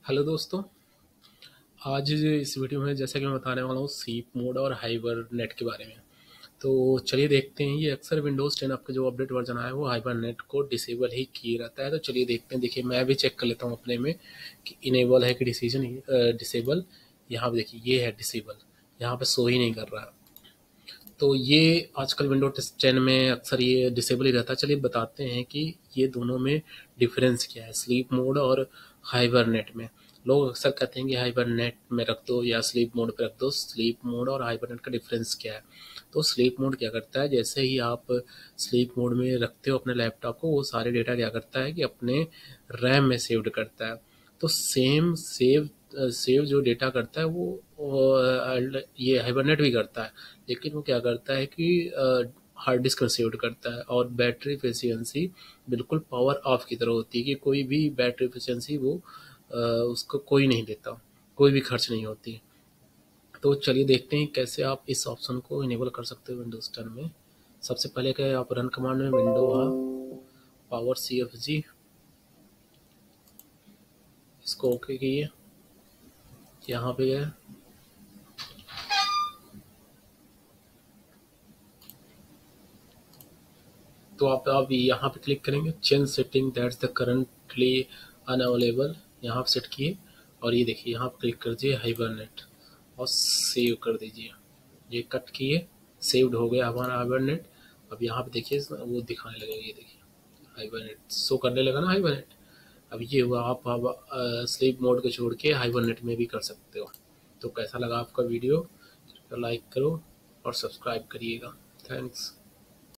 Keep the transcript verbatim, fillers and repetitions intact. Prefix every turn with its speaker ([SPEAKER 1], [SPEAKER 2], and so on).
[SPEAKER 1] Hello दोस्तों। आज इस वीडियो में जैसा कि मैं बताने वाला हूँ स्लीप मोड और हाइबरनेट के बारे में। तो चलिए देखते हैं। ये अक्सर विंडोज़ टेन आपका जो अपडेट वर्जन आया है वो हाइबरनेट को डिसेबल ही किए रहता है। तो चलिए देखते हैं। देखिए मैं भी चेक कर लेता हूँ अपने में कि इनेबल है कि डिसीजन डिसेबल। यहाँ पे देखिए ये है डिसेबल, यहाँ पे शो ही नहीं कर रहा है। तो ये आजकल विंडोज टेन में अक्सर ये डिसेबल ही रहता है। चलिए बताते हैं कि ये दोनों में डिफरेंस क्या है, स्लीप मोड और हाइबरनेट में। लोग अक्सर कहते हैं कि हाइबरनेट में रख दो या स्लीप मोड पे रख दो। स्लीप मोड और हाइबरनेट का डिफरेंस क्या है? तो स्लीप मोड क्या करता है, जैसे ही आप स्लीप मोड में रखते हो अपने लैपटॉप को, वो सारे डेटा क्या करता है कि अपने रैम में सेव्ड करता है। तो सेम सेव सेव जो डेटा करता है वो अ, ये हाइबरनेट भी करता है। लेकिन वो क्या करता है कि हार्ड डिस्क में सेव्ड करता है और बैटरी एफिशिएंसी बिल्कुल पावर ऑफ की तरह होती है कि कोई भी बैटरी एफिशिएंसी वो अ, उसको कोई नहीं देता, कोई भी खर्च नहीं होती। तो चलिए देखते हैं कैसे आप इस ऑप्शन को इनेबल कर सकते हो विंडोज टेन में। सबसे पहले क्या है, आप रन कमांड में विंडो आ पावर सी एफ जी, इसको ओके कीजिए। यहाँ पे गए तो आप आप यहाँ पे क्लिक करेंगे, change setting that's the currently unavailable, यहाँ पे सेट किए। और ये देखिए यहाँ पे क्लिक कर दीजिए हाइबरनेट और सेव कर दीजिए। ये कट किए, सेव्ड हो गया हमारा हाइबरनेट। अब यहाँ पे देखिए वो दिखाने लगेगा, ये देखिए हाइबरनेट शो करने लगा ना हाइबरनेट। अब ये हुआ, आप अब स्लीप मोड को छोड़ के हाइबरनेट में भी कर सकते हो। तो कैसा लगा आपका वीडियो? लाइक करो और सब्सक्राइब करिएगा। थैंक्स।